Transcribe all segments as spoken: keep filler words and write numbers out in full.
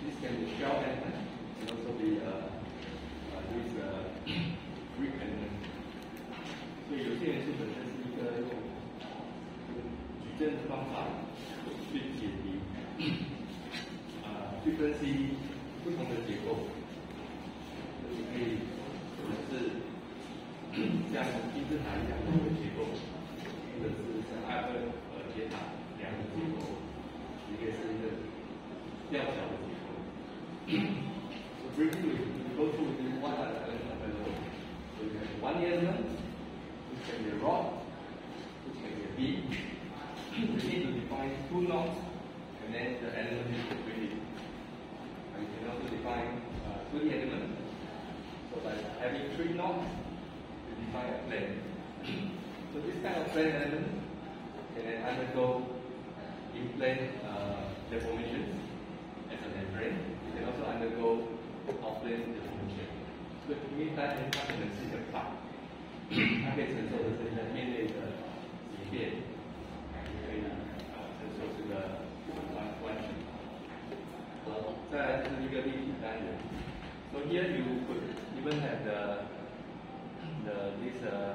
this can be shell element, can also be uh, uh, this uh, brick element. 所以有些人是本身是一个用矩阵的方法去解题，啊、呃，去分析不同的结构，所以可以可能是像金字塔一样的一个结构，或者是像埃菲尔铁塔两个结构，一个是一个吊桥的结构。So briefly, we go through this one at a time. So you have one element, which can be a rod, which can be a beam. You need to define two knots, and then the element is completed. And you can also define uh, three elements. So by having three knots, you define a plane. So this kind of plane element can then undergo in-plane uh, deformations as a membrane. You can also undergo off-plane deformation. So in that, 它可能是一个板，它可以承受的是一个面内的形变，也可以呃承受这个弯弯曲。好，再来是一个立体单元。So here you could even have the the this uh,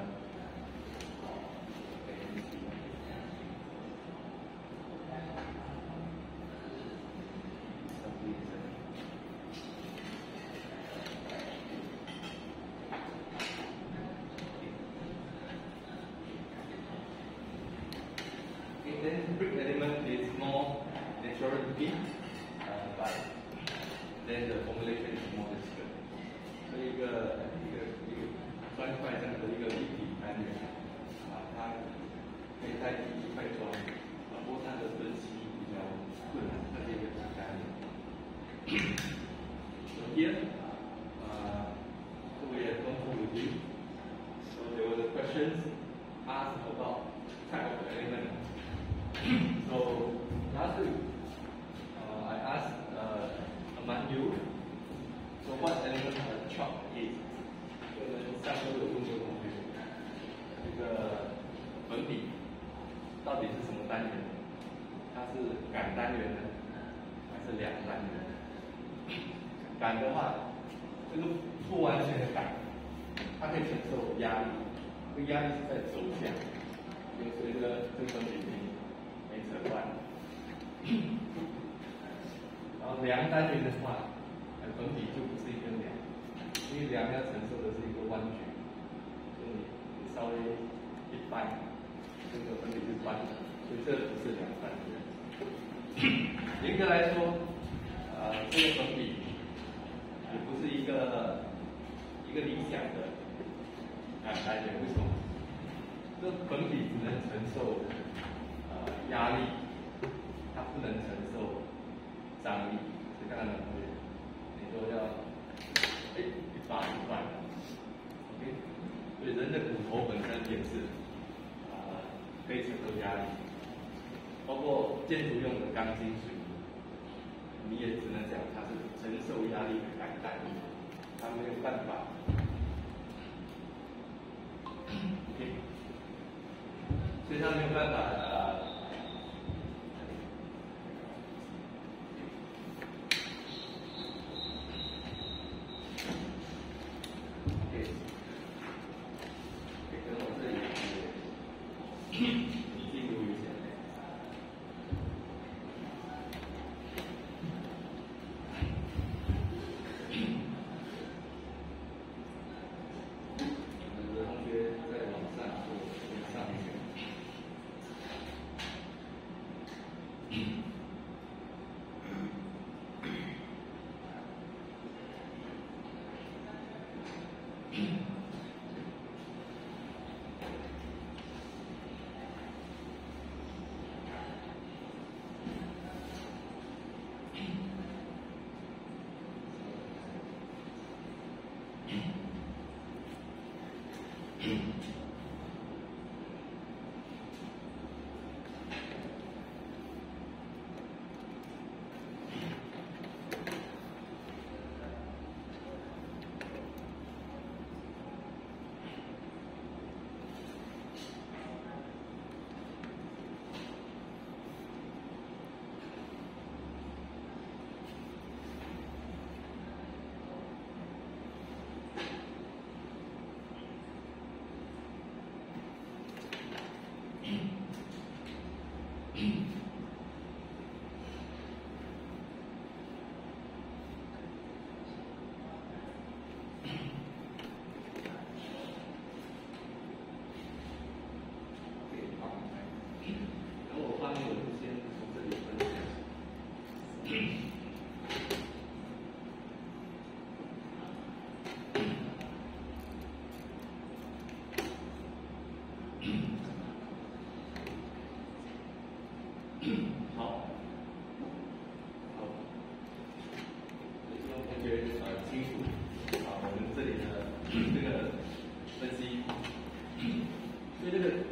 then brick element is more natural to be, uh, but then the formulation is more difficult. 所以一个一个一个砖块这样的一个立体单元，啊，它可以代替一块砖，啊，不过它的分析比较困难，它是一个单元。So here, uh, so we have gone through with you. So there were the questions asked about type of element. So last week, uh, I asked uh, among you, so what element of chalk is? 这个上周有问过同学，这个粉笔到底是什么单元？它是杆单元呢，还是两单元？杆的话，这个不完全的杆，它可以承受压力，这个压力是在轴向，因为随着这个粉笔没扯断。然后梁单元的话，粉笔就不是一根梁，因为梁要承受的是一个弯曲，所以你稍微一掰，这个粉笔就弯了，所以这不是梁单元。严格来说，呃，这个粉笔也不是一个一个理想的杆单元，为什么？这粉笔只能承受呃压力，它不能承受张力。所以刚才同学，你说要哎一把一把 ，OK， 所以人的骨头本身也是啊、呃、可以承受压力，包括建筑用的钢筋水泥，你也只能讲它是承受压力的杆单元，它没有办法。OK。所以他没有办法呃，对，可以跟我这里记录一下。有的同学在网上做上学。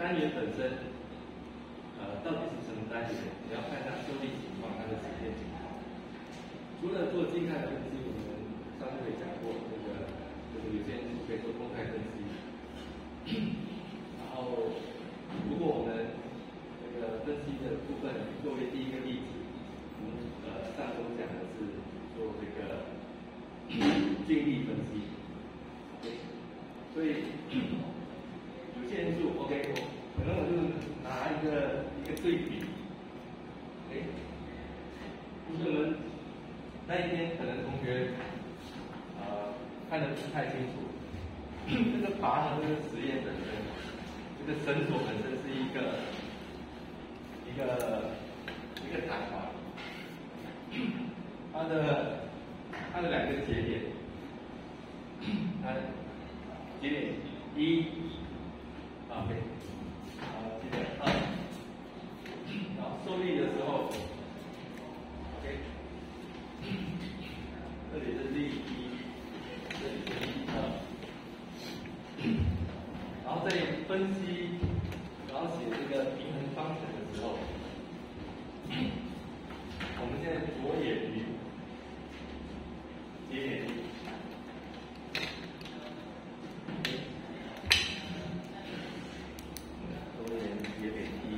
单元本身，呃，到底是什么单元？你要看它受力情况，它的实现情况。除了做静态分析，我们上次也讲过，这个就是有些人可以做动态分析。然后，如果我们这个分析的部分作为第一个例子，我们呃上周讲的是做这个静力分析。OK， 所以有限因素 OK， 我可能我就拿一个一个对比。哎，就是我们那一天可能同学呃看得不太清楚，这个拔的这个实验本身，这个绳索本身是一个一个一个弹簧，它的它的两个节点，它节点一啊对，啊节点二，然后受力的时候 ，OK。这里是力一，这里是力二，然后在分析，然后写这个平衡方程的时候，我们现在着眼于节点一，着眼节点一。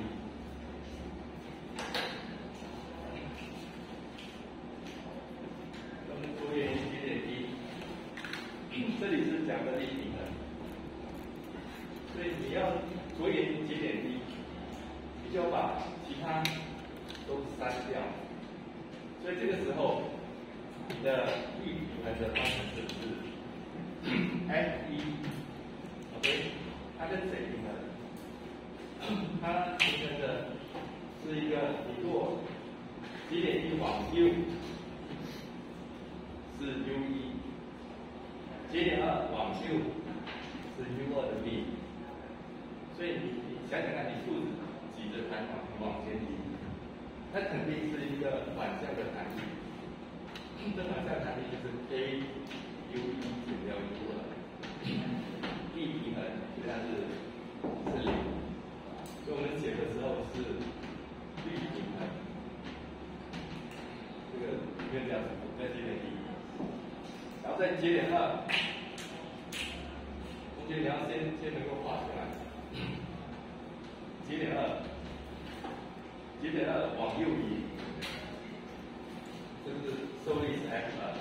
这里是讲的力平衡，所以你要着眼于节点一，你就要把其他都删掉。所以这个时候，你的力平衡的方程式是 F 一 ，OK， 它跟谁平衡？它平衡的是一个你若节点一往右是 U 一。节点二往右是 U 二的力，所以你你想想看，你肚子挤着弹簧往前移，它肯定是一个反向的弹力，这反向弹力就是 A U 一减掉 U 二，力平衡实际上是是零，所以我们写的时候是力平衡，这个应该这样子，在节点一。然后在节点二，中间你要先先能够画出来。节点二，节点二往右移，这个是受力是 F 二。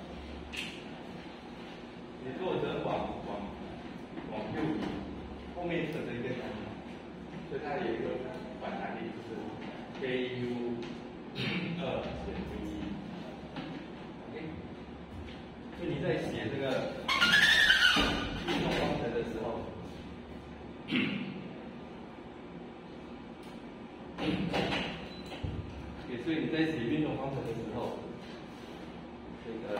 你若者往往往右移，后面存着一个弹簧，所以它有一个反弹力，就是 K U 二减 U 一。OK。所以你在写这个运动方程的时候，也所以你在写运动方程的时候，这个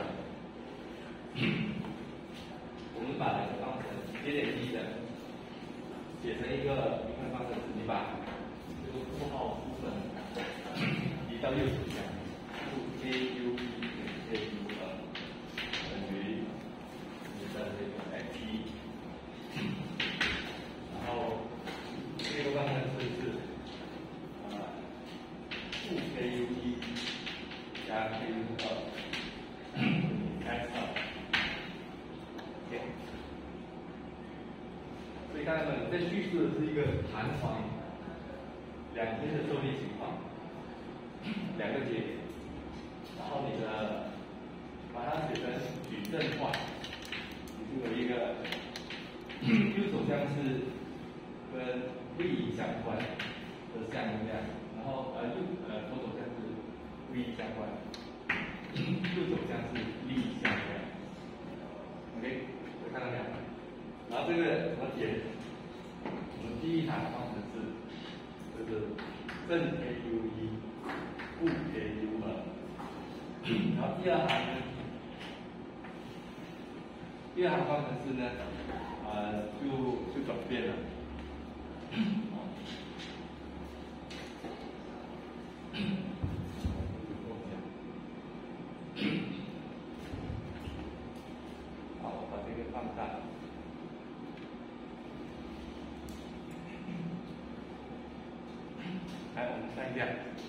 我们把两个方程节点一的写成一个平衡方程式，你把这个括号部分移到右手边，负 K U 一减 K U 二。等于你的这个 F 一，然后这个方程式是呃负 K U 一加 K U 二等于 X 二。OK， 所以看到没有？这叙述的是一个弹簧两边的受力情况，两个节点，然后你的把它写成矩阵化，你就有一个右手向是跟力相关的向量，然后呃右呃左手向是力相关，右手向是力相关。OK， 有看到没有？然后这个怎么解？我们第一行方程式就是正 K U 一，负 K U 二，然后第二行呢？第二行方程式呢，呃，就就转变了。好，我把这个放大。 量。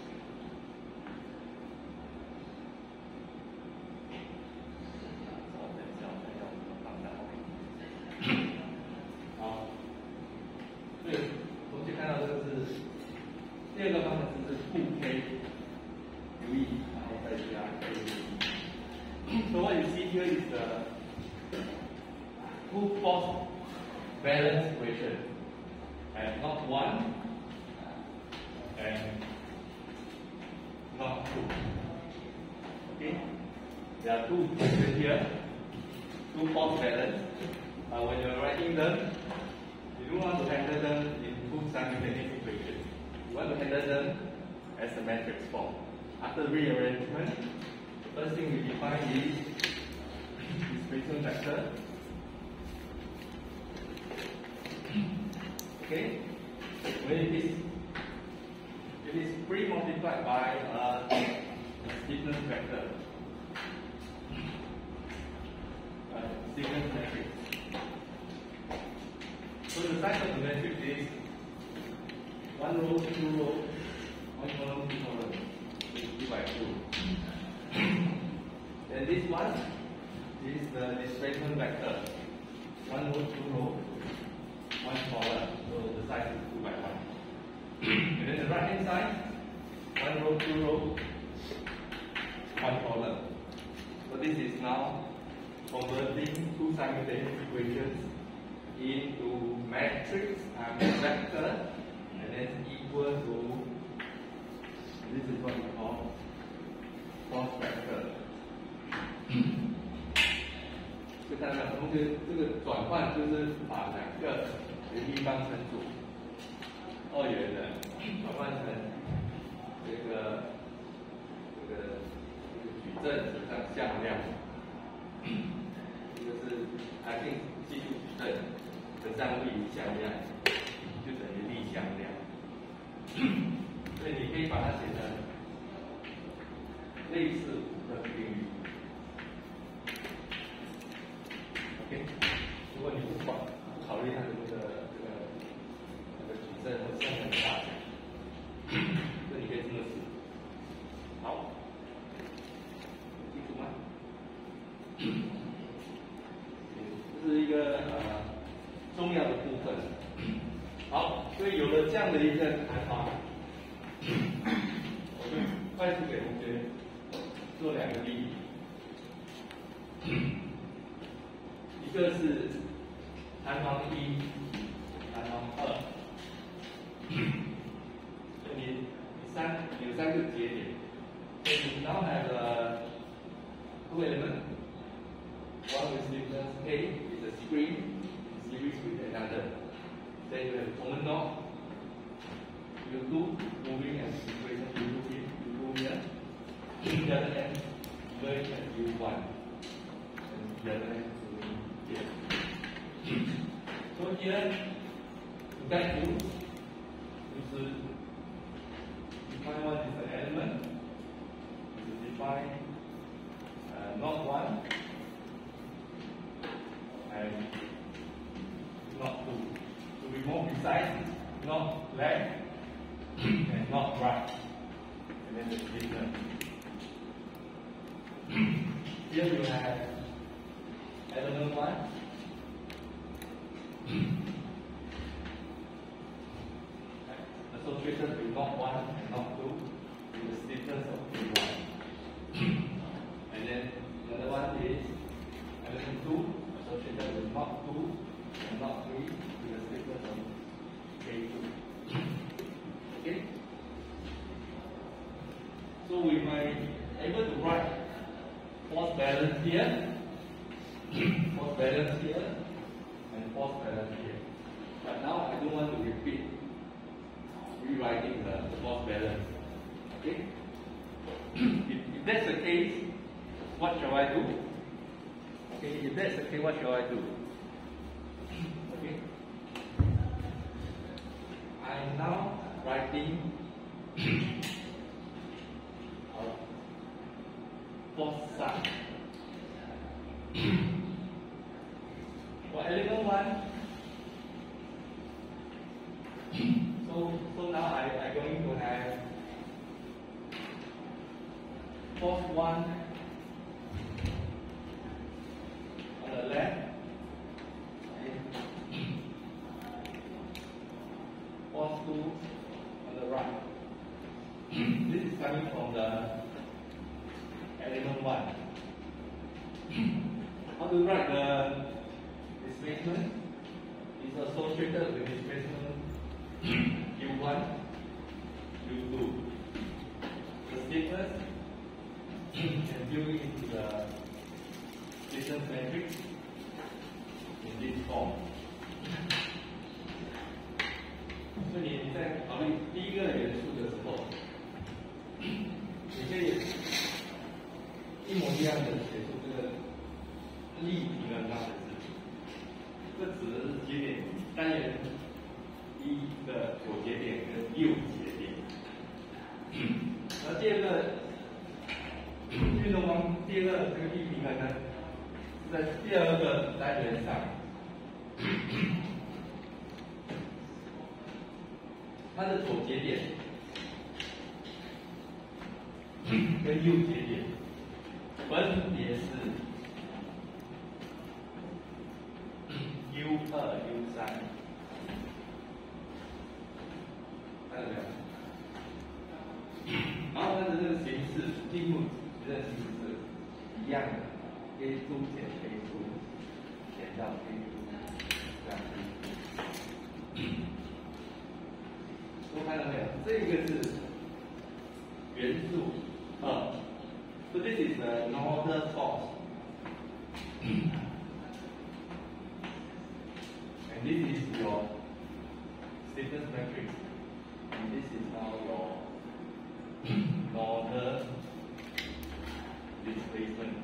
好，所以同学看到这个是第二个方程式是负 k 除以，然后再加 k。So what you see here is the two force balance equation, and not one and not two. Okay, there are two equations here, two force balance. Uh, when you're writing them, you don't want to handle them in two simultaneous equations. You want to handle them as a matrix form. After rearrangement, the first thing we define is displacement vector. Okay, when it is it is pre-multiplied by uh, a stiffness vector, uh, stiffness matrix. So the size of the matrix is one row, two row, one column, two column, divided by two. And this one is the displacement vector. One row, two row, one column. So the size is two by one. And then the right hand side, one row, two row, one column. So this is now converting two simultaneous equations into matrix and vector, and then equal to, this is what we call force vector. 就看到同学这个转换就是把两个元一方程组二元的转换成这个这个这个矩阵乘上向量，这个是还定技术矩阵乘上力向量，就等于力向量。所以你可以把它写成类似的定律。OK， 如果你不管不考虑它的这个这个这个矩阵或向量的大小，所以你可以这么写。好，记住吗？这是一个呃重要的部分。好，所以有了这样的一个谈法，我就快速给同学做两个例子。一个是弹簧一，弹簧二，所以你你三有三个节点，所以你 now have a two element. One with stiffness K is a spring in series with another. Then you have common dot U two moving and equation U two here, U two here. The other end going at U one, and the other end moving here. So here, to guide you, you should define what is the element. You should define uh, not one and not two. To be more precise, not left and not right. And then the stiffness. Here you have element one. Associated with not one and not two, with the stiffness of K one. And then the other one is element two, associated with not two and not three, with the stiffness of K two. Okay? So we might be able to write force balance here, force balance here, and force balance here. But now I don't want to repeat rewriting the, the force balance. Okay? if, if that's the case, what shall I do? Okay, if that's the case, what shall I do? Okay? I'm now writing force sum. For element one, so so now I I'm going to have force one on the left, okay. Force two on the right. This is coming from the element one. How to write the displacement? Is associated with displacement u one, u two. The stiffness can build into the distance matrix in this form. 所以你在考虑第一个元素的时候，你可以一模一样的写出这个力平衡它的式子。这指的是节点单元一的左节点跟右节点。而第二个运动方，第二个这个力平衡呢，是在第二个单元上。它的左节点跟右节点分别是 U 二、U 三，看到没有？然后它的这个形式，进入这个形式是一样的 ，A 柱减 A 柱，减到 A 柱，这样子。都看到没有？这个是元素二 ，so this is the Norder force, and this is your stiffness matrix, and this is now your Norder displacement.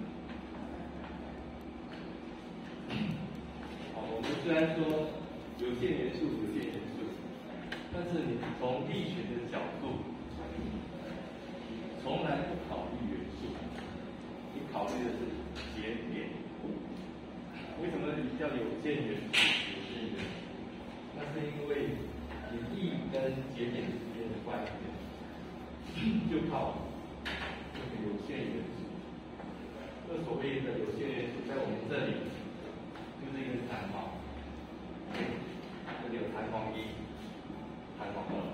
好，我们虽然说有限元素，有限元素。但是你从力学的角度，从来不考虑元素，你考虑的是节点。为什么比较有限元素、有限元素？那是因为你力跟节点之间的关系，就靠这个有限元素。这所谓的有限元素，在我们这里就是一个弹簧，这里有弹簧一。弹簧二，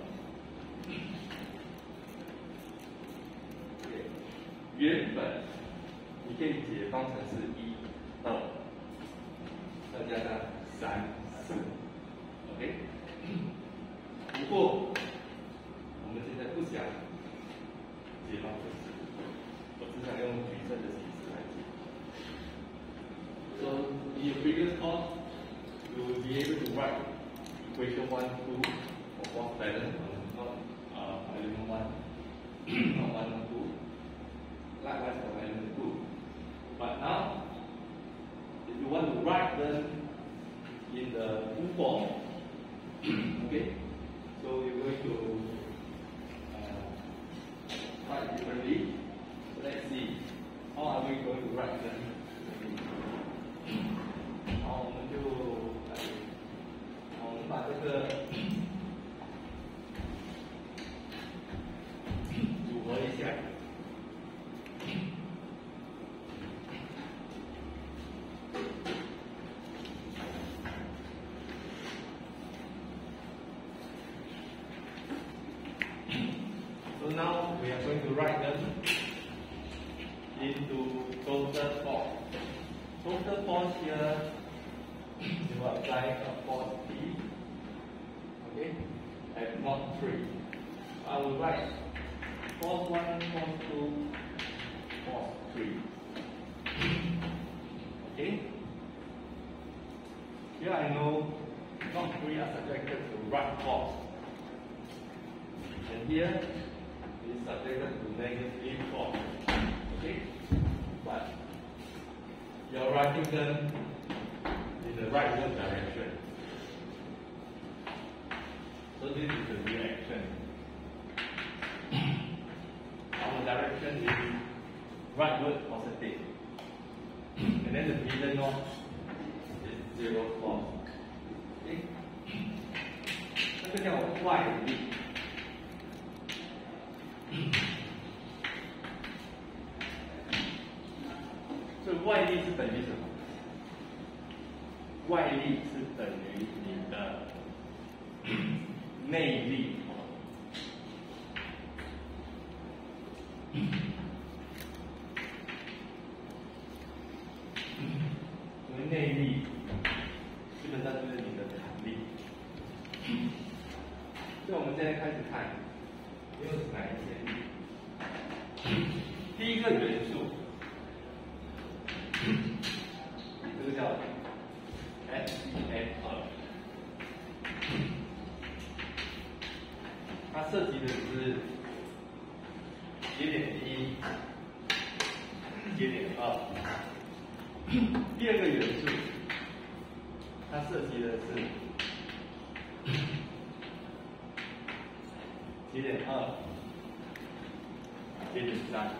对，原本你可以解方程式一、二，再加上三、四 ，OK。不过我们现在不想解方程式，我只想用矩阵的形式来解。So in your previous course, you will be able to write equation one, two. Force balance not uh, element one, not one and two. Likewise for element two. But now, if you want to write them in the full form, okay, so you're going to uh, write differently. So let's see, how are we going to write them? 好，我们就来，好，我们把这个。So now we are going to write them into total force. Total force here, you apply a force P, okay, at mod three. I will write force one, force two, force three. Okay? Here I know mod three are subjected to right force. And here is subjected to negative force. Okay? But you're writing them in the rightward direction. So this is the reaction. Our direction is rightward positive. And then the middle north is zero force. Okay? 这个叫外力。 外力是等于什么？外力是等于你的内力。因为内力基本上就是你的弹力。所以我们现在开始看，又是哪一些力？第一个元素，这个叫 F C F 二，它涉及的是节点一、节点二。第二个元素，它涉及的是节点二、节点三。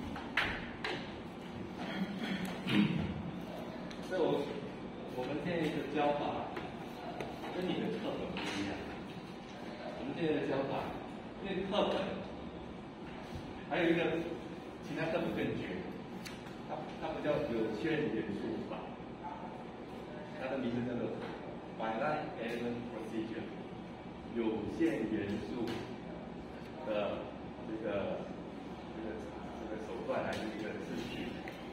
所以我我们现在的教法跟你的课本不一样。我们现在的教法，因为课本还有一个其他课本更绝，它它不叫有限元素法，它的名字叫做 Finite Element Procedure， 有限元素的这个这个这个手段还是一个次序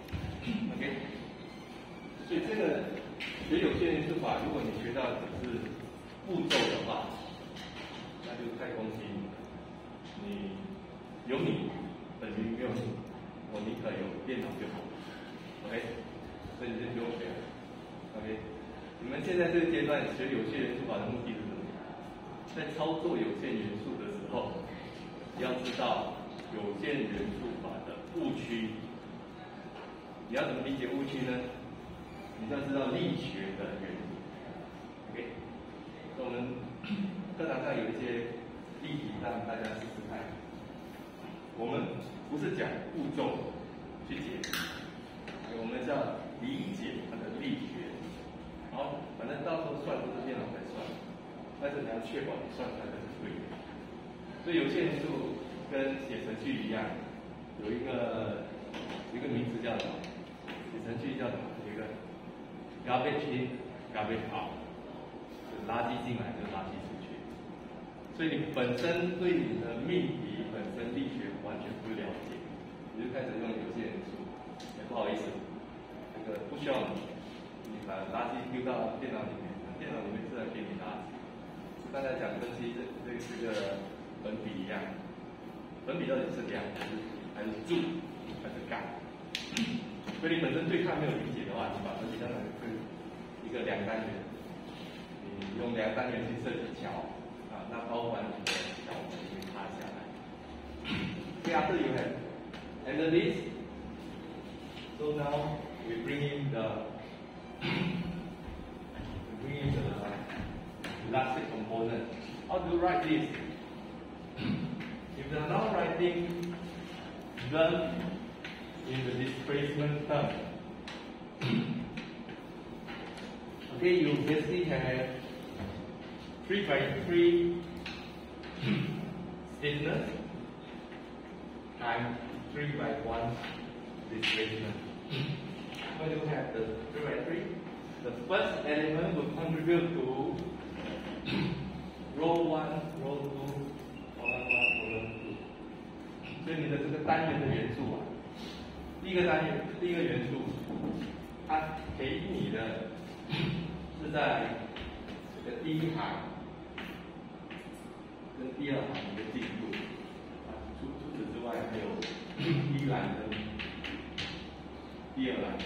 ，OK。所以这个学有限元素法，如果你学到只是步骤的话，那就太恭喜你了。你有你等于没有你，我宁可有电脑就好 ，OK。所以你就不用学了 ，OK。你们现在这个阶段学有限元素法的目的是什么？在操作有限元素的时候，要知道有限元素法的误区。你要怎么理解误区呢？你就要知道力学的原理 ，OK。所以我们课堂上有一些例题让大家试试看。我们不是讲步骤去解，我们是要理解它的力学。好，反正到时候算都是电脑在算，但是你要确保你算出来的是对的。所以有限元素跟写程序一样，有一个有一个名词叫什么？写程序叫什么？有一个 garbage in, garbage out， 就是垃圾进来就垃圾出去。所以你本身对你的命题本身力学完全不了解，你就开始用有限元素，也不好意思，这个不需要你，你把垃圾丢到电脑里面，电脑里面自然给你垃圾。刚才讲分析这这这个粉笔一样，粉笔到底是量还是还是柱还是杠？所以你本身对它没有理解的话，你把粉笔当成是一个量单元，你用量单元去设计桥啊，那包含你的桥就会塌下来。Okay, after you have ended this, so now we bring in the we bring in the elastic component. How do you write this? If you are not writing them in the displacement term, okay, you basically have three by three stiffness times three by one displacement. When you have the three by three, the first element will contribute to row one, row two, column one, column two. 所以你的这个单元的元素啊，第一个单元，第一个元素，它给你的是在这个第一行跟第二行的进度啊，除除此之外还有第一栏跟第二栏，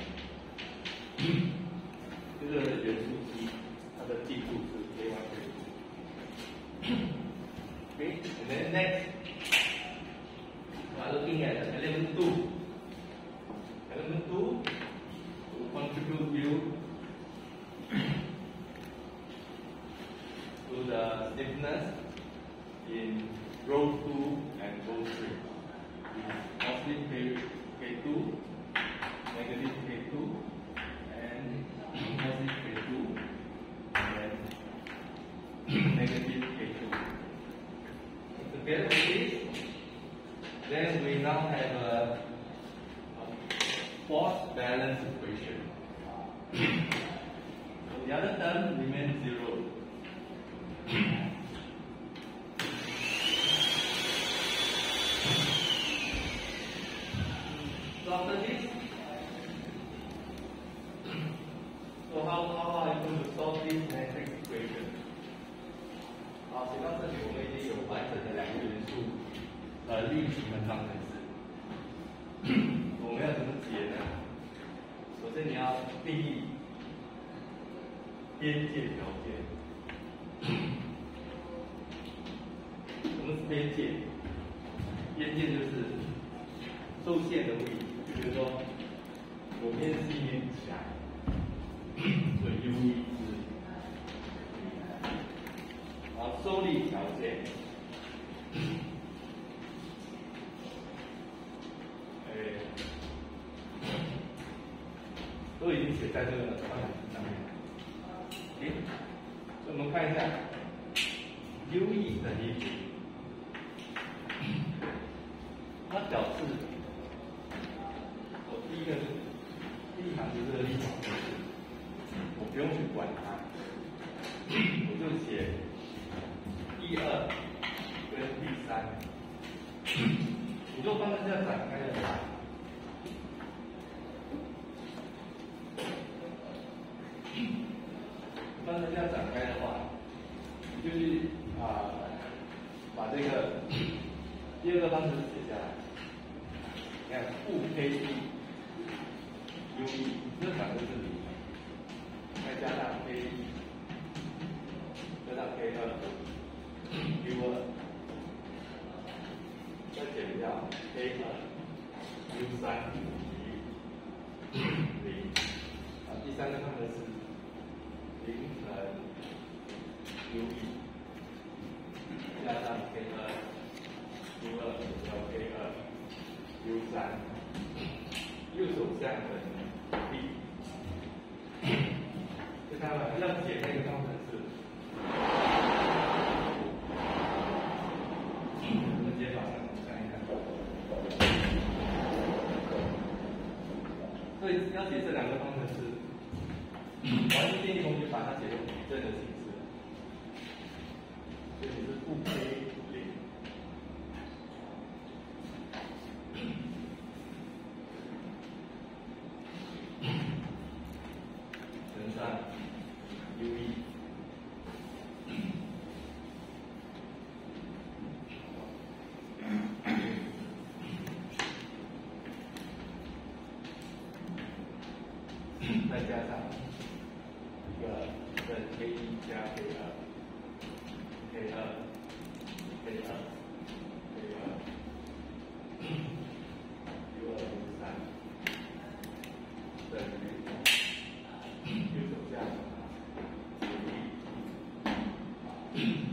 这个元素一它的进度是 K one K two。Okay, and then next, we are looking at element two. Element two will contribute you to the stiffness in row two and row three. Positive K, K2, negative K two, and positive K two, and force balance equation. So the other term remains zero. So after this, so how, how are you going to solve this matrix equation? 好，写到这里，我们已经有完整的两个元素，呃，例行的方程式。我们要怎么解呢？首先你要定义边界条件。什么是边界？边界就是受限的位置，比如说左边是一面墙，所以 U 一是。然后收力条件，哎，都已经写在这个方程式上面。OK，所以我们看一下 ，U 一等于零，它表示我第一个第一行是这个立场公式，我不用去管它，我就写。一二跟第三，你如果方程式要展开的话，方程式要展开的话，你就去啊、呃、把这个第二个方程式写下来。你看负 k 一 u 一，这反正是零，再加上 k 一，加上 k 二。U 二，再减掉 K 二 U 三等于零，啊，第三个方程式零乘 U 一加上 K 二 U 二减掉 K 二 U 三，右手相等于 b， 就看到了，要解那个方程式。所以要解这两个方程式，我还是建议同学把它写成矩阵的形式。所以你是负 k 零，乘上 U 一，再加上一个正 K 一加 K 二 ，K 二 K 二 K 二 U 二 U 三等于右手下 U 一，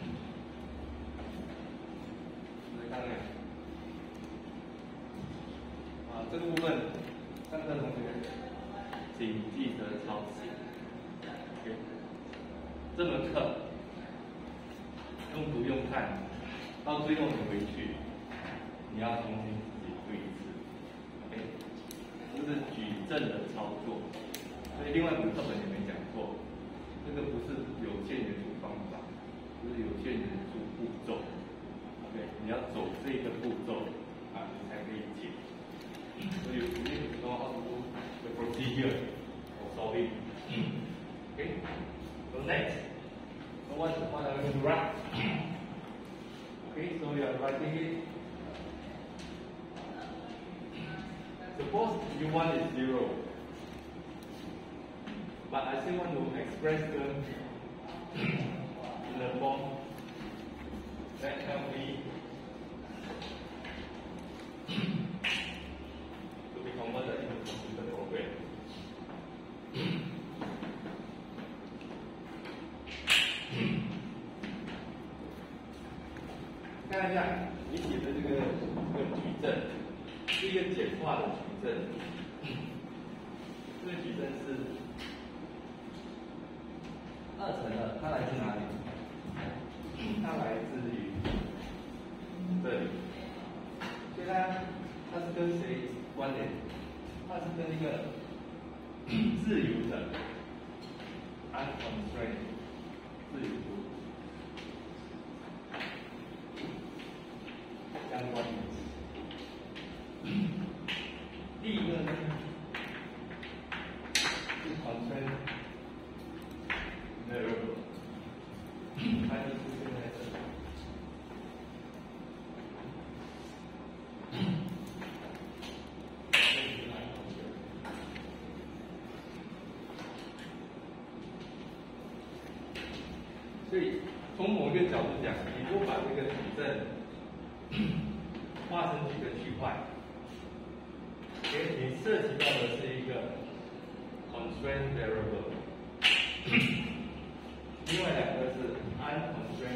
来看看啊，这个部分上课同学。请记得抄写。OK， 这门课用读用看，到最后你回去，你要重新自己读一次。OK， 这是矩阵的操作，所以另外一本课本也没讲错，这个不是有限元素方法，这是有限元素步骤。OK， 你要走这个步骤啊，你才可以解。所以you need to know how to do the procedure of solving. Okay. So next, so what what are we going to write? Okay, so you are writing it. Suppose U one is zero, but I still want to express them in the form that can be converted into computer program. 看一下你写的这个这个矩阵，是一个简化的矩阵。这个矩阵是二层的，它来自哪里？它来自于这里，所以它它是跟谁关联？它它是跟一个自由的 unconstrained 自由度相关联。第一个呢是 constrained variable， 它就出现在这里。所以从某一个角度讲，你如果把这个矩阵划成几个区块，你涉及到的是一个 constraint variable， 另外两个是 unconstrained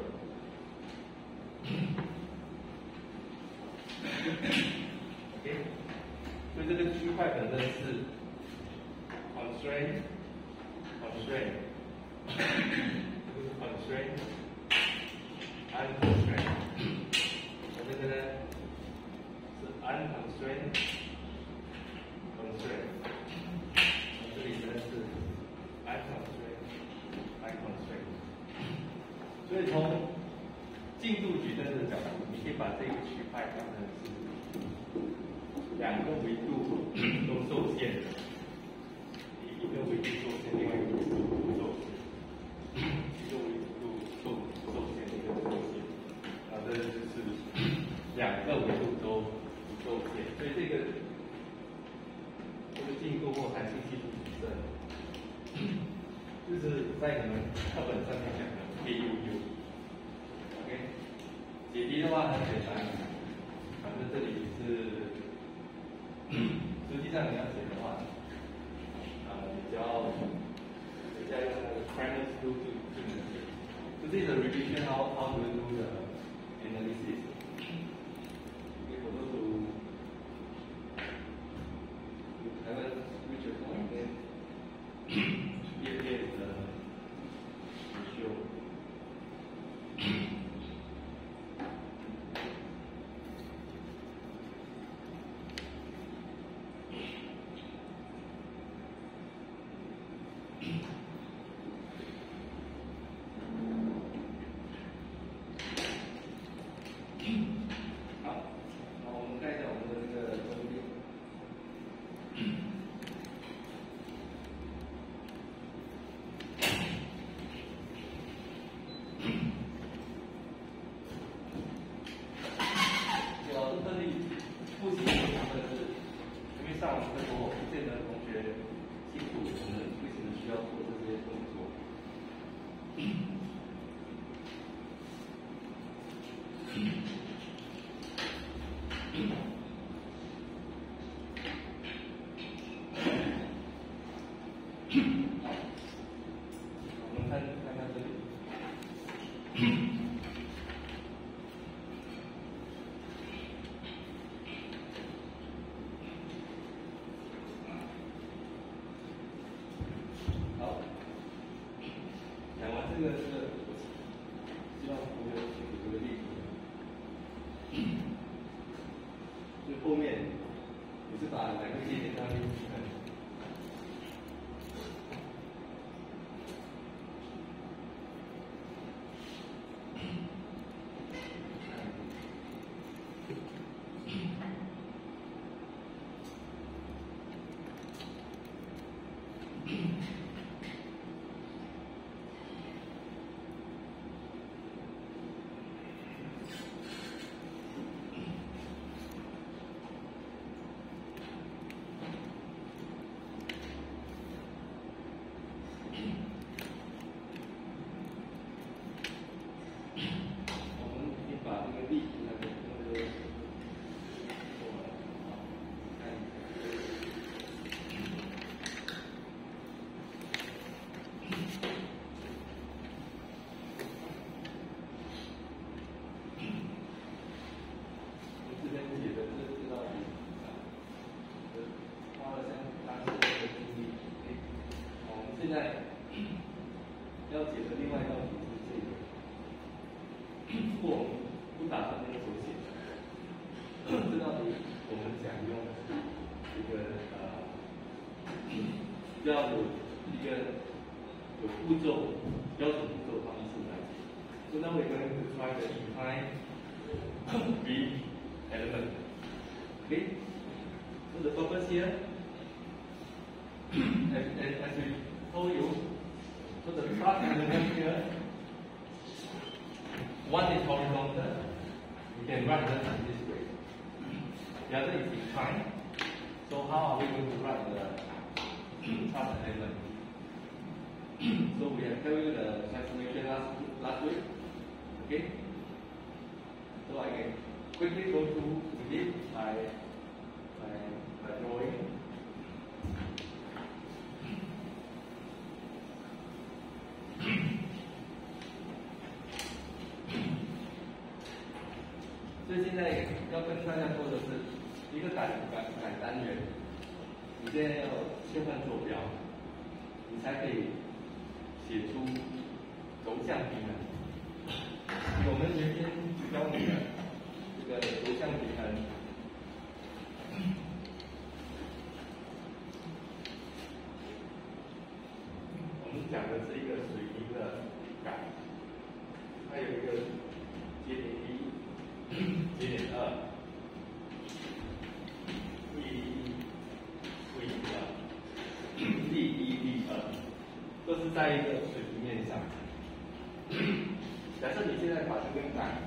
variable。OK， 所以这个区块本身是 constraint constraint。constraint unconstrained， 我这个呢是 unconstrained constraint， 这里呢是 unconstrained unconstrained。所以从进度矩阵的角度，你可以把这个区块当成是两个维度都受限的，一个维度受限，另外一个维度不受限。一个维度受受限，一个受限，啊，这就是两个维度都不受限，所以这个这个进度或弹性系数矩阵，就是在你们课本上面讲的 K U U。OK， 解题的话很简单，反正这里是，实际上你要写的话，啊，你只要。再用那个 Primus tool 就就能写。So this is a revision how how to do the analysis. Okay, for those who haven't reached a point, then here here is the ratio.这个这个，希望同学举这个例子，就后面你是把两个节点当进去看， 要有一个有步骤、标准步骤方式来。So now we're going to try to define brief element. Okay. So the purpose here, as, as, as we told you, so the truss element here, one is horizontal. We can write them in this way. The other is inclined. So how are we going to write the truss element? So we have told you the transformation last last week. Okay. So I can quickly go through this by by by drawing. So 现在要跟大家说的是一个改改改单元，你现在要切换坐标，你才可以写出轴向平衡。我们原先教你的这个轴向平衡，我们讲的是一个水平的改，它有一个节点一、节点二、D 一、D 二、D 一、D 二，都是在一个水平面上。假设你现在把这根杆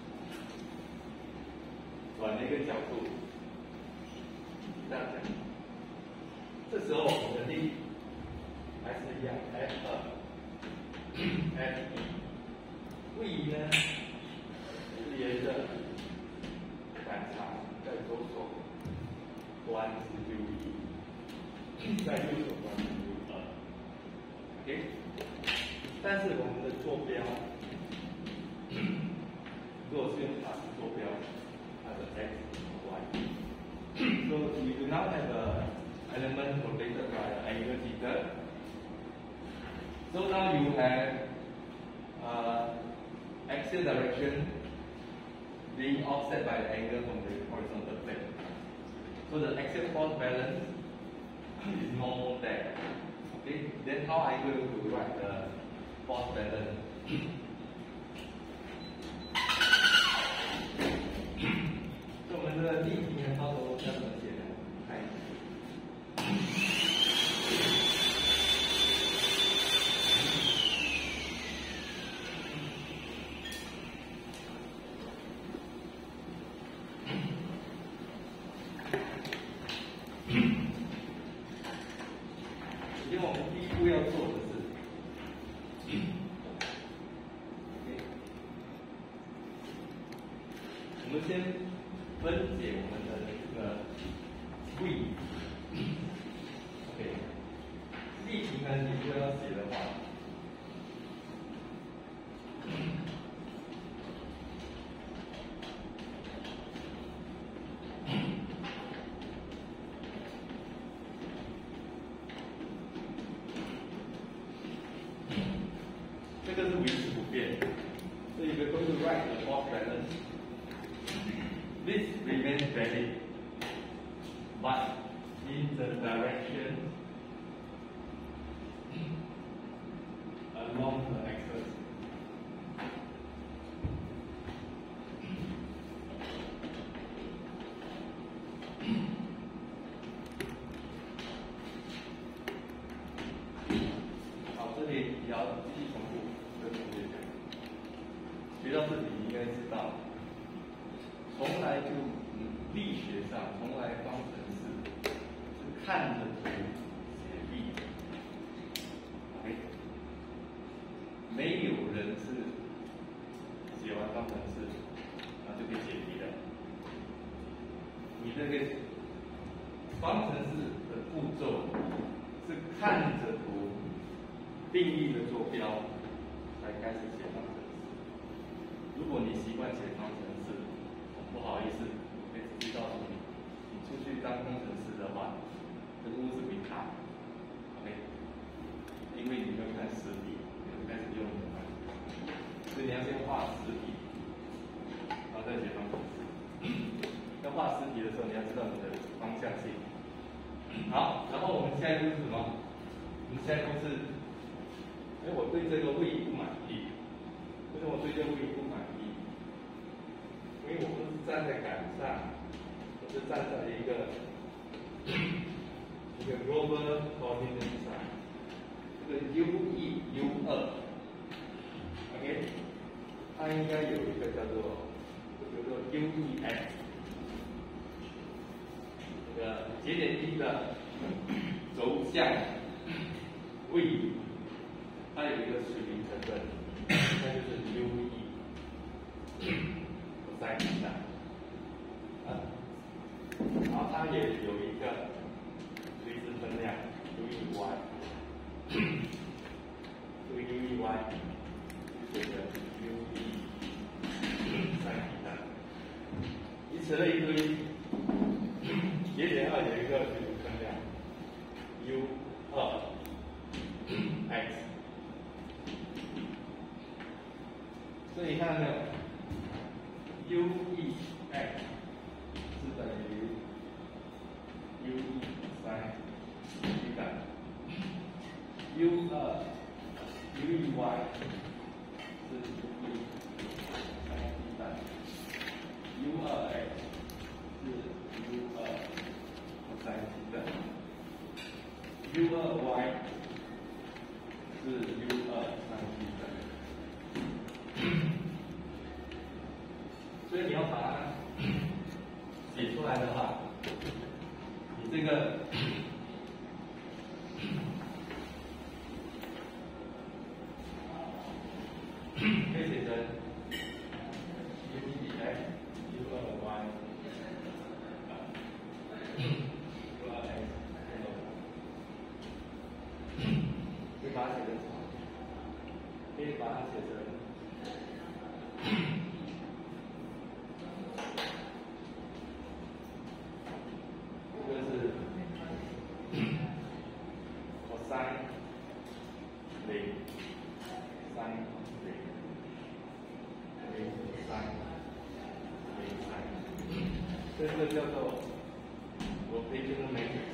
转了一个角度，这样子，这时候我们的力还是一样 ，F 二、F 一，位移呢是沿着杆长在左手端是 U 一，在右手端是 U 二 ，OK。但是我们的坐标。如果是用塔式坐标，它的 x y。So we do now have a element rotated by the angle theta. So now you have uh, axial direction being offset by the angle from the horizontal plane. So the axial force balance is normal there. Okay. Then how are you going to write the force balance? So 我们的力平衡操作要怎么写呢？看一下。首先，我们第一步要做的是。我们先分解我们的这个位 ，OK， 力平衡你如果要写的话，这个是维持不变，所以 we're going to write the force balance. This remains valid, but in the direction along the axis.好，这里也要继续重复跟同学讲，学到这里你应该知道。从来就力学上，从来方程式是看着图写力的 ，OK， 没有人是写完方程式然后就可以解题的。你这个方程式的步骤是看着图定义的坐标才开始写方程式。如果你习惯写方程式，不好意思，我可以直接告诉你，你出去当工程师的话，这个屋子会塌 ，OK？ 因为你没有看实体，你就开始用你的方程式，所以你要先画实体，然后再写方程式。要画实体的时候，你要知道你的方向性。好，然后我们下一步是什么？ 你现在就是，哎，我对这个位移不满意，为什么我对这个位移不满意？因为我不是站在杆上，我是站在一个一个 global coordinate 上，这个 U 一 U 二 ，OK， 它应该有一个叫做，比如说 U 一 X， 这个节点一的轴向位移，它有一个水平成分，那就是 U 一 cos θ，啊，然后它也有一个垂直分量 U 一 Y， 这个 U 一 Y 就写成 U 一 sin θ， 你扯了一堆，节点二有一个垂直分量 U 二 X， 所以你看到没有 ？U 一 X 是等于 U 一 sin θ， U 二 U 一 Y 是 U 一 sin θ， U 二 X 是 U 二 cos θ， U 二 Y 是 U 二 sin θ。所以你要把它写出来的话，你这个可以写成 U 一 X U 二 Y U 二 X， 可以把它写成什么？可以把它写成。这个叫做 rotational matrix。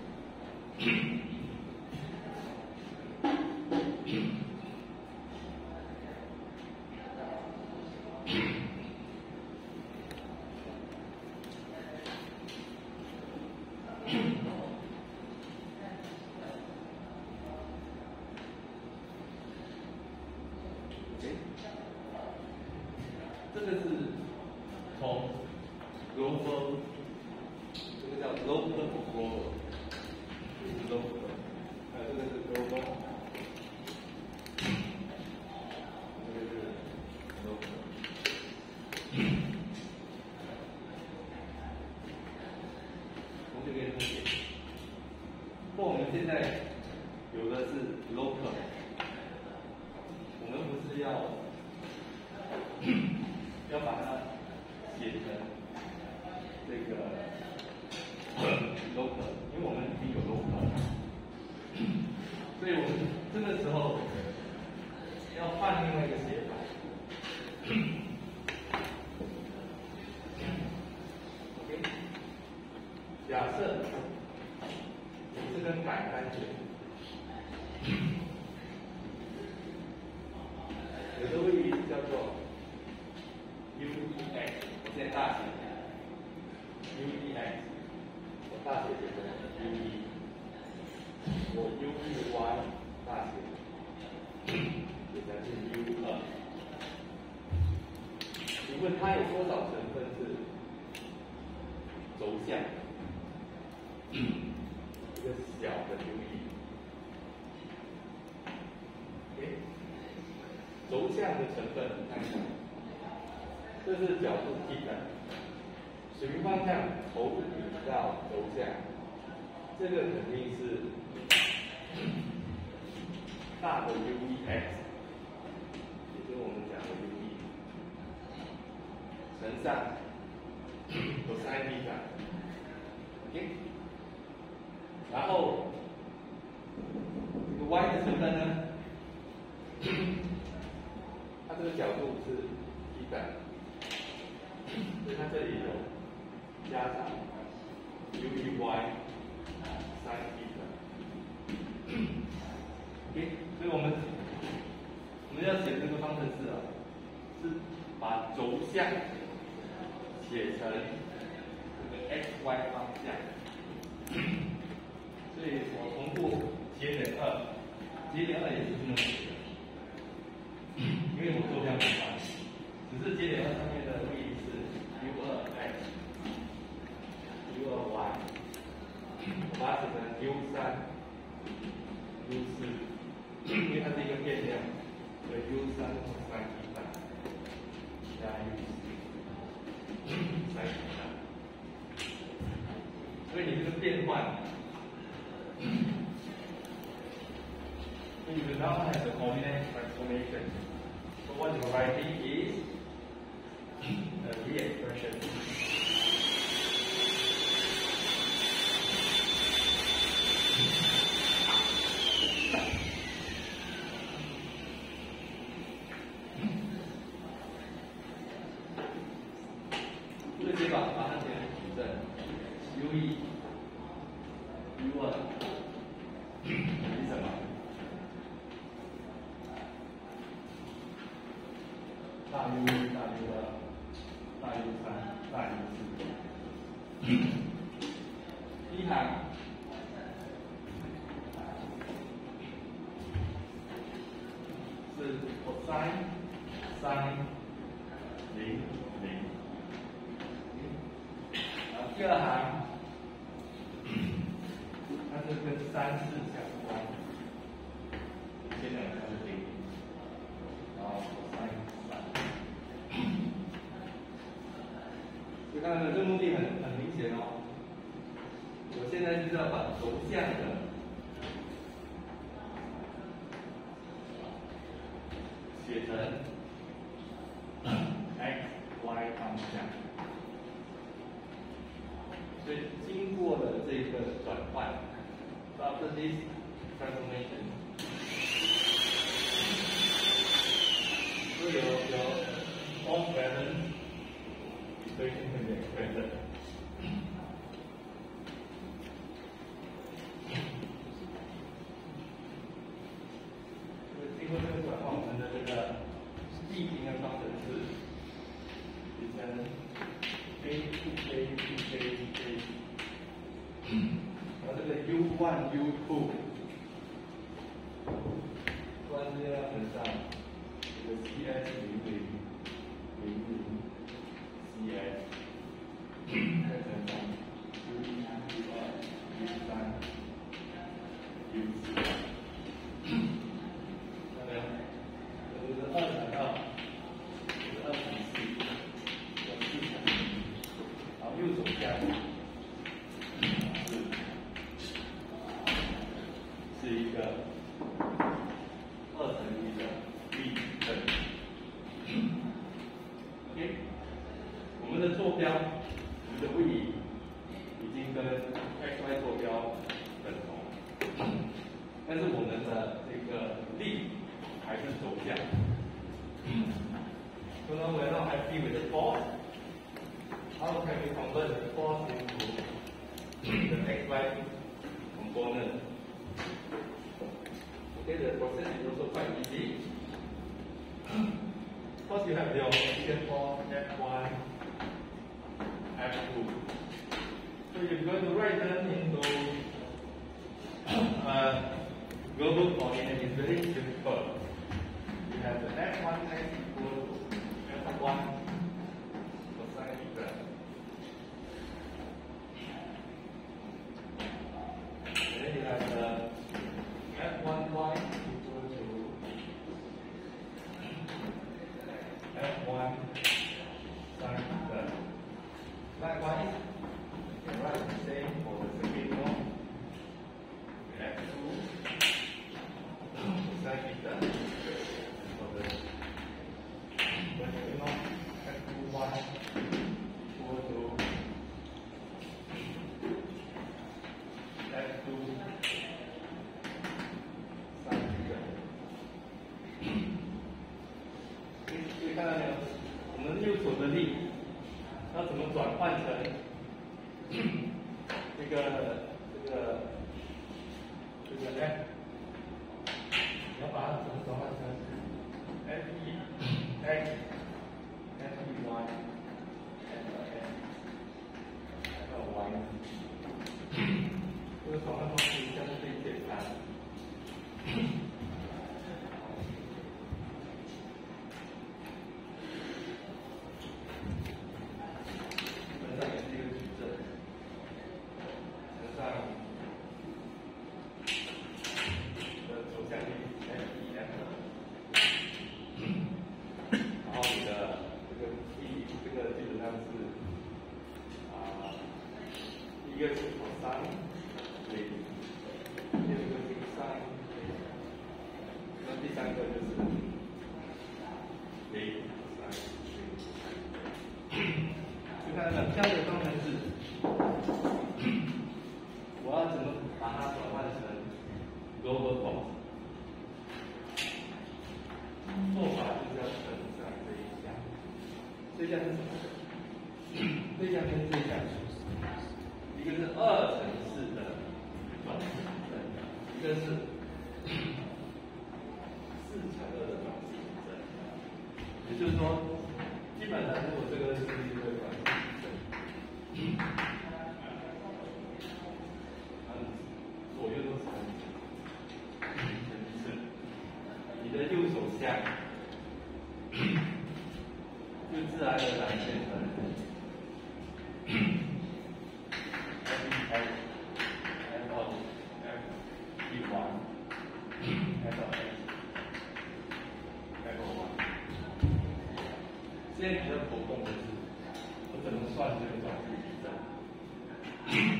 这个是从 global， 这个叫 local to global， 这是 local， 还有这个是 global， 这个是 local。同学可以理解。不过我们现在有的是 local， 我们不是要要把它写成这个 local， 因为我们已经有 local， 所以我们这个时候要换另外一个写法。OK， 假设你这根杆杆卷，有的位移叫做 U 一 X， 我现在大写 U 一 X， 我大写写成 U 一， 我 U 一 Y 大写写成是 U 二。请问它有多少成分是轴向？一个小的 U 一。OK， 轴向的成分，看一下。这是角度 θ， 水平方向头顶到轴向，这个肯定是大的 U 一 X， 也就是我们讲的 U 一，乘上 cos θ， OK， 然后这个 Y 的成分呢，它这个角度是 θ。所以它这里有加上 U 一 Y sin θ， 那么写的，因为我坐标没关系，只是节点二上面的位移是 u 二 x，u 二 y， 我把它写成 u 三 u 四，因为它是一个变量，所以 u 三乘三一半加 u 四三一半，所以你这个变换。 So you will now have the coordinate transformation. So what you're writing is the V expression. So 这些把把它写成矩阵 ，U 一、U 二等于什么？ 大 U 一、大 U 二、大 U 三、大 U 四。第一行是 cosine 三零零，然后第二行它是跟三四相关，这两个是零，然后 cosine 三。 所以看到这个目的很很明显哦。我现在就是要把轴向的写成 x y 方向，所以经过了这个转换 ，after this transformation， 就有有 form balance。 所以现在也可以的。经过这个转换，我们的这个地形的方程式变成 a 2 a 2 a 2 a， 然后这个 u 一 u 二， 关键要乘上这个 cs 零零零零。 C S， 再乘上 U 一、U 二、U 三、U 四，看到没有？这就是二乘二，这是二乘四，这四乘一，然后右手边是是一个二乘一的立体阵。OK。 我们的坐标，我们的位移已经跟 x y 坐标等同，但是我们的这个力还是轴向。So now we're not happy with the force. How can we convert the force into the x y component? Okay, the process is also quite easy. First, you have your initial force F one. F two. So you're going to write them into uh, global coordinate. It's very simple. You have the F one x equal to F one cosine theta. And then you have the F one y equal to F one sine theta. Likewise, you can write the same for the second one. F two cosine theta. For the second one, F two y equal to F two sine theta. 可以看到没有？我们右手的力。 要怎么转换成这个这个这个 f？ 你要把它怎么转换成 f 一 x f 一 y f 二 x f 二 y 这个转换方式相对简单。 这项是什么？这项跟这项，一个是二层式的转子振，一个是四乘二的转子振。也就是说，基本上如果这个是一个转子振，左右都是横直，你的右手下就自然而然变成 F F F of F E one F of X F of one。现在你的活动的是，我怎么算这个转子矩阵？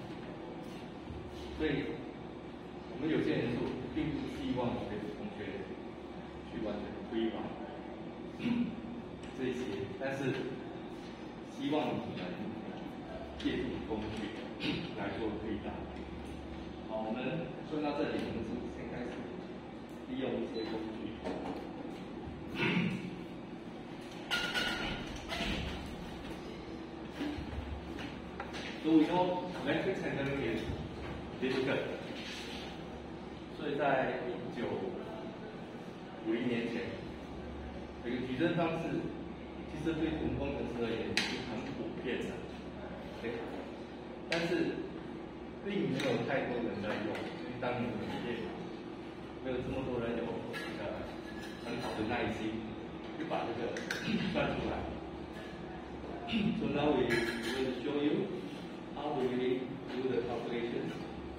所以，我们有些人数并不希望我们同学去完全推广这些，但是希望你们借助工具来做推导。好，我们说到这里，我们是先开始利用一些工具。So we know electric handling is difficult. 所以在一九五零年前，这个矩阵方式其实对土木工程师而言是很普遍的，对。但是并没有太多人在用，因为当年的电脑没有这么多人有这个很好的耐心，就把这个算出来。So now we will show you how we do the calculations.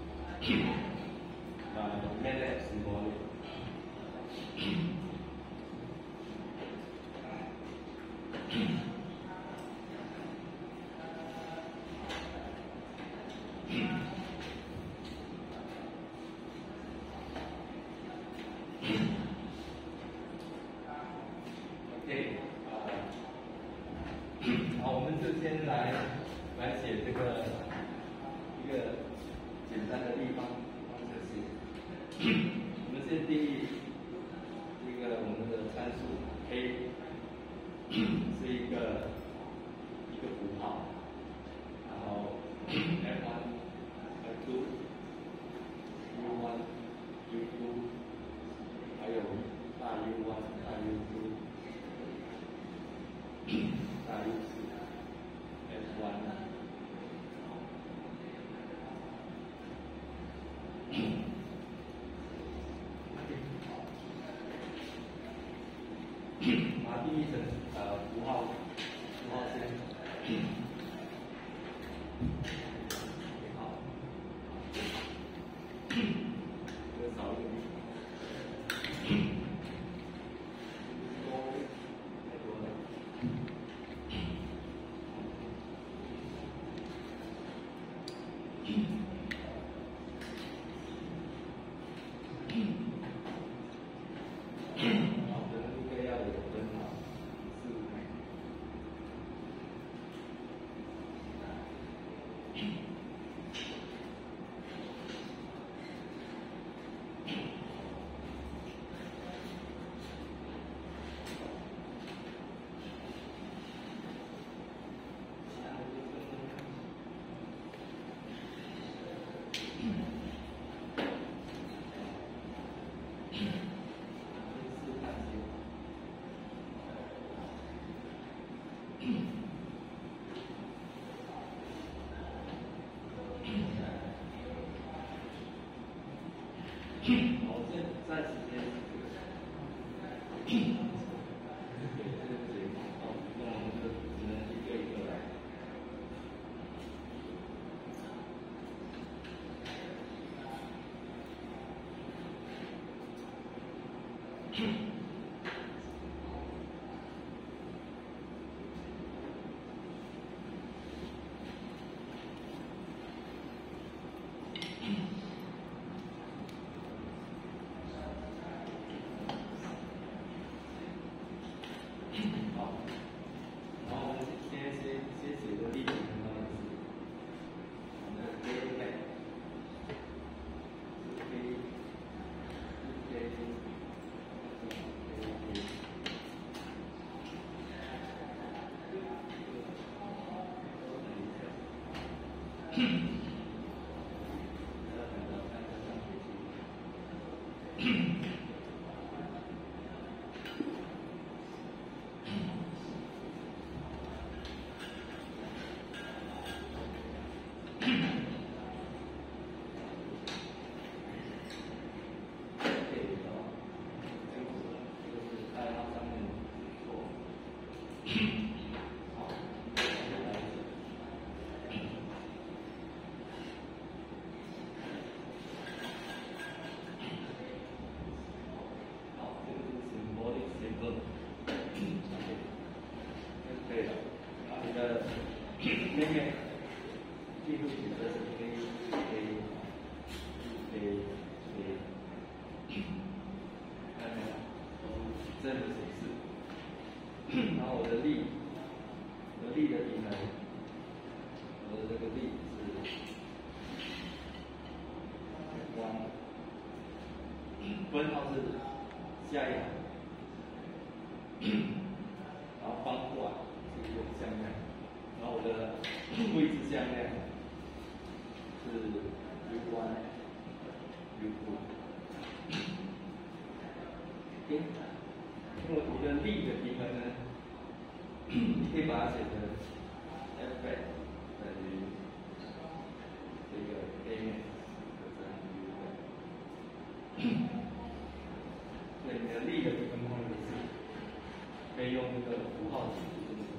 Uh, MATLAB symbolic. OK， 啊、呃，好，我们就先来来写这个一个简单的立方方程式。我们先定义一个我们的参数 a 是一个一个符号，然后 f one f two u one u two 还有大 U one 大 U two 大 U四 f one。把它定义成呃符号，符号先。好，这个少一个地方。多，太多了。好，现在时间这个，好，那我们就只能一个一个来。 分号是下一行，然后方块是一个向量，然后我的位置向量是 u one u two。OK， 那么你的力的平衡呢，你可以把它写成 F back 等于这个 A max 等于 U back。对，你的力的平衡方程式可以用这个符号形式就是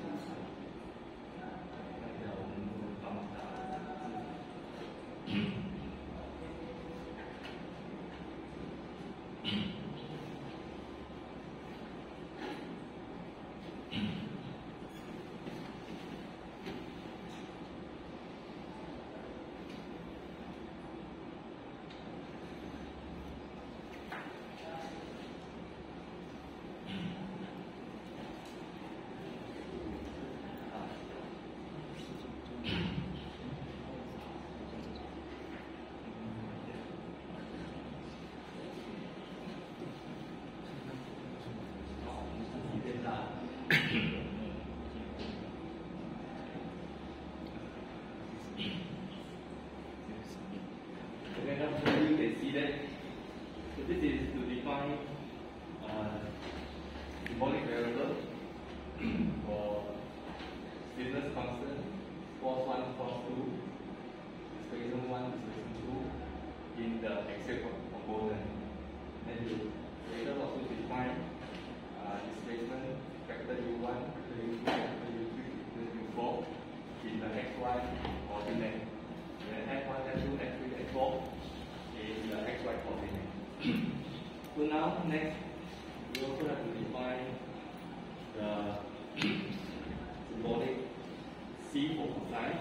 看一下我们这个方法。Okay, now you can see that. So this is to define uh, symbolic variable for stiffness constant, force one, force two, displacement one, displacement two in the axial component. Then you later also define uh, displacement vector u one, vector u two, vector u three, vector u four in the xy coordinate. Then x one, x two, x three, x four in the xy coordinate. So now next we also have to define the symbolic C for cosine,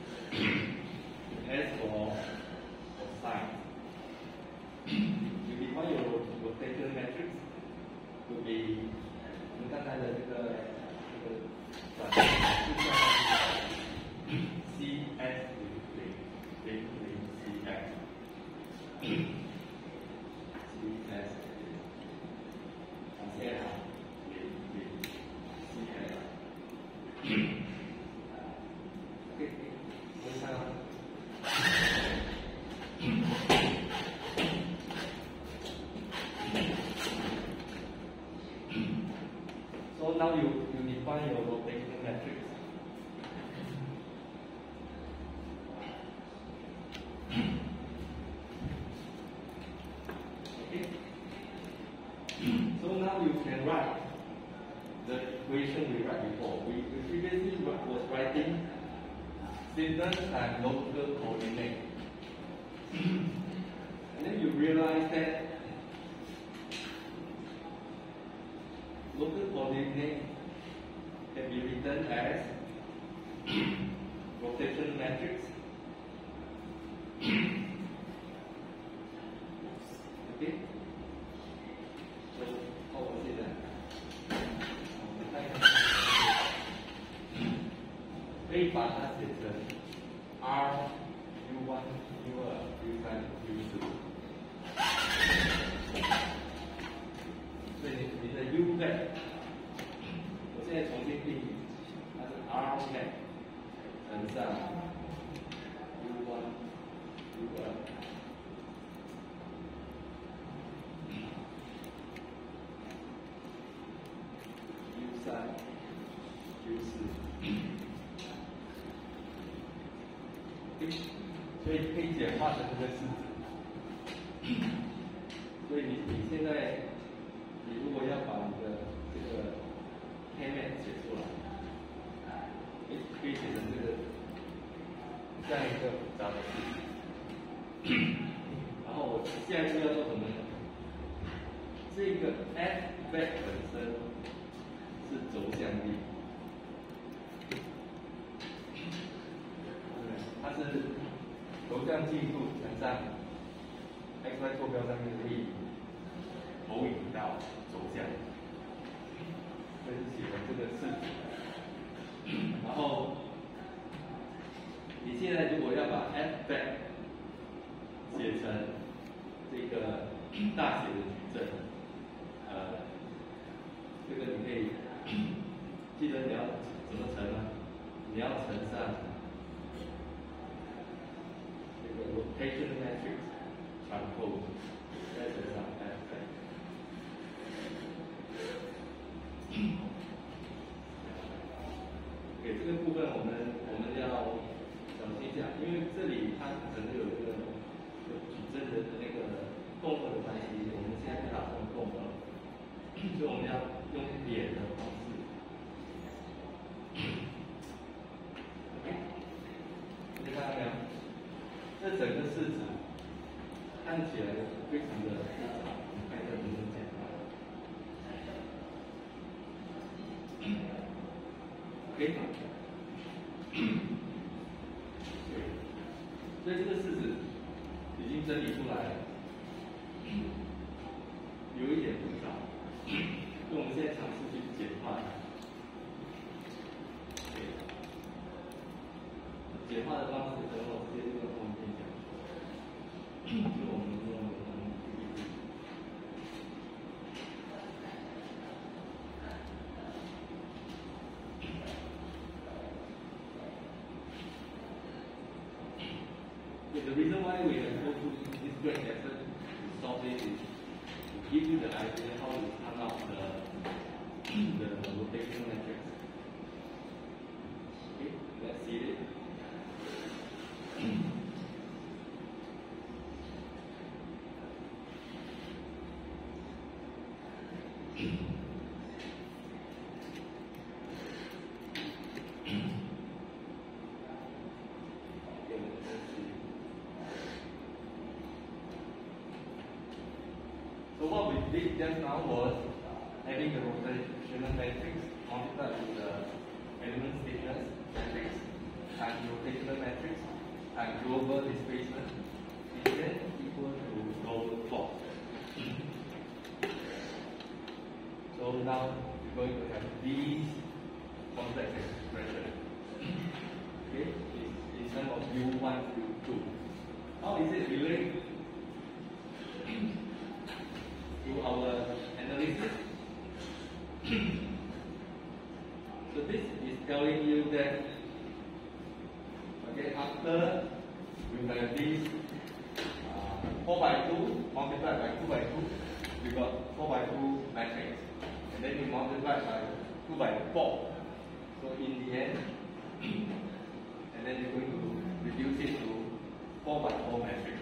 S for cosine. You define your rotation matrix to be 我们刚才的这个这个转就相当于 C S 零零零零 C S C S 往下零零 C S。OK， 我们看。So now you, you define your rotation matrix. Okay. So now you can write the equation we write before. We, we previously was writing stiffness and local coordinate. And then you realize that local coordinate can be written as rotation matrix. Okay? So, how was it then? 可以把它写成 R U one U two U three U four。所以你你的 U back， 我现在重新定义，它是 R back 乘上 U one U two U three U four。所以可以简化成这个式子。所以你你现在，你如果要把你的这个 K max 写出来，可以可以写成这个这样一个复杂的式子。然后我下一步要做什么呢？这个 F back 本身是轴向力。它是轴向系数乘上 x y 坐标上面的力投影到轴向，这是写成这个式子。然后你现在如果要把 f back 写成这个大写的矩阵，呃，这个你可以记得你要怎么乘呢？你要乘上这个 rotation matrix transpose， 再乘上 F。给这个部分我们我们要小心一下，因为这里它可能有一个矩阵的那个共和的关系，我们现在不打算共和，所以我们要用点的方式。OK， 你看到没有？这整个式子看起来非常的复杂，我们看一下能不能简单。OK。所以这个式子已经整理出来了，有一点复杂，所以我们现在尝试去简化它。简化的方式，等我直接就跟后面讲，就我们用的The reason why we have go through this great effort to solve this is to give you the idea how to come out the, the rotation matrix. Okay, let's see it. So what we did just now was adding the rotational matrix multiplied with the element stiffness matrix and rotational matrix and global displacement is then equal to global force. So now we're going to have these complex expressions. Okay, in terms of U one, U two. How is it related to our analysis? So this is telling you that, okay, after we have this uh, four by two multiplied by two by two, we got four by two matrix, and then we multiply by two by four. So in the end, and then you're going to reduce it to four by four matrix.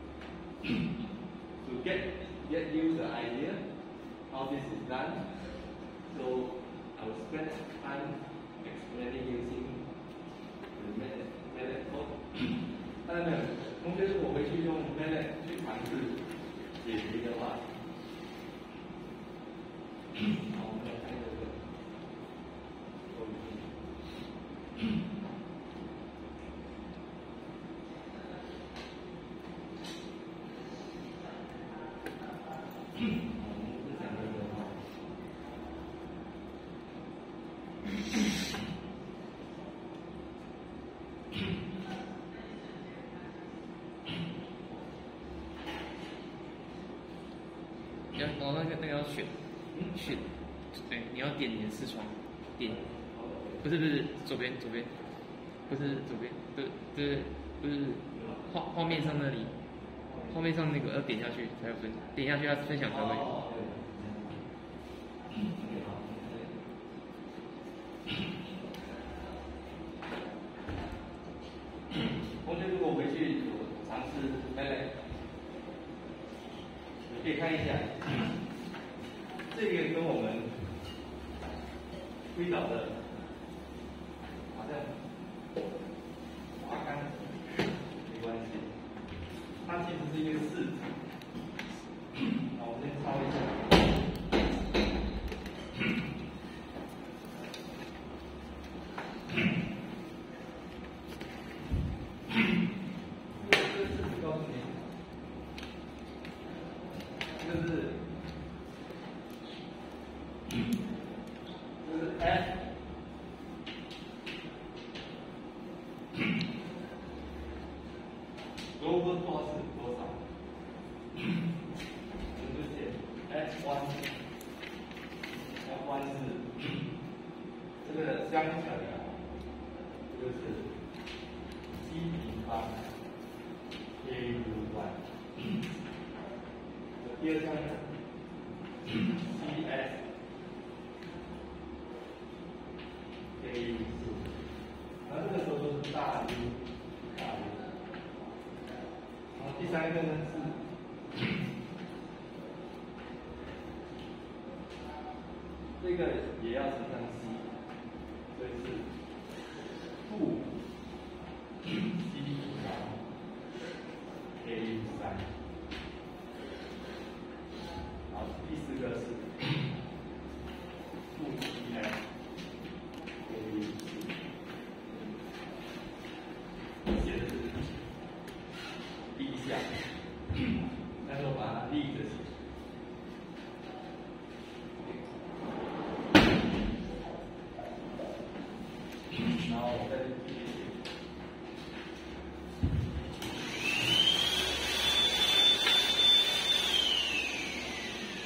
To get get you the idea how this is done, so I will spend time explaining using the MATLAB code. 当然，同学如果回去用 MATLAB 去尝试解题的话，好，我们来看这个构图。 要，然后那个那个要选，选，对，你要点你的视窗，点，不是不是左边左边，不是左边，对对，不是画画面上那里，画面上那个要点下去才有分，点下去要分享才会。 同学如果回去有尝试 MATLAB， 你可以看一下，这个跟我们推导的好像八竿子没关系，它其实是一个式子。好，我们先抄一下。Global force 是多少？ one F one 是这个相乘啊，就是 G 平方 K U one。第二项呢 ，C S K U 四，然后这个时候都是大 U 大 U。然后第三个呢是这个也要乘上 C， 所以是负 C 平方 K U 三。好，第四个是负 C S K U 四，写的是第一项，但是我把它立着写。然后我再